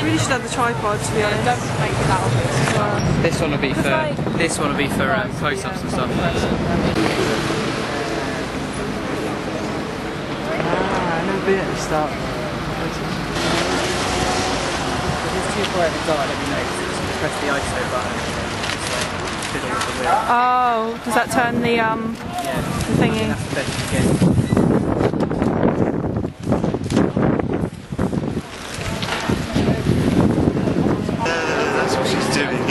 really should have the tripod, to be honest. Don't make it that obvious as well. This one will be for close-ups and stuff. No bit at the start. If it's too quiet and dark, let me know. Just press the ISO button. Fiddle with the wheel. Oh, does that turn the thingy? That's the best you get. That's what she's doing.